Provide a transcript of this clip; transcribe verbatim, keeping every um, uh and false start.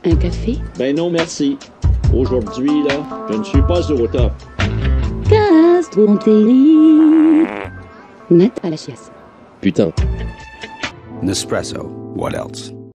Un café? Ben non, merci. Aujourd'hui, là, je ne suis pas au top. Gastroentérie. Net à la chiasse. Putain. Nespresso. What else?